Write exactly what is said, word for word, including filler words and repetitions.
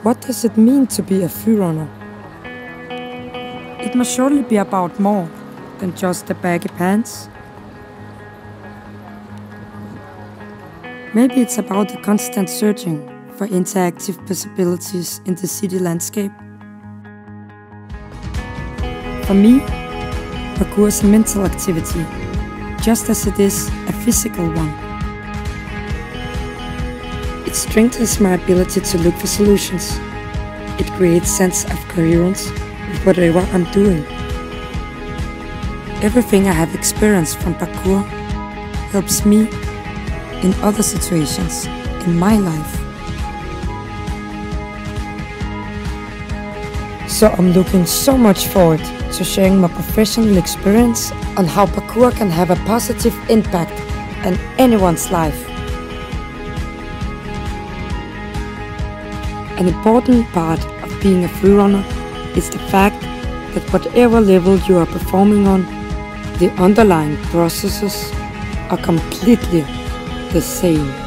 What does it mean to be a freerunner? It must surely be about more than just the baggy pants. Maybe it's about the constant searching for interactive possibilities in the city landscape. For me, parkour is a mental activity, just as it is a physical one. It strengthens my ability to look for solutions. It creates a sense of coherence with whatever I'm doing. Everything I have experienced from parkour helps me in other situations in my life. So I'm looking so much forward to sharing my professional experience on how parkour can have a positive impact on anyone's life. An important part of being a freerunner is the fact that whatever level you are performing on, the underlying processes are completely the same.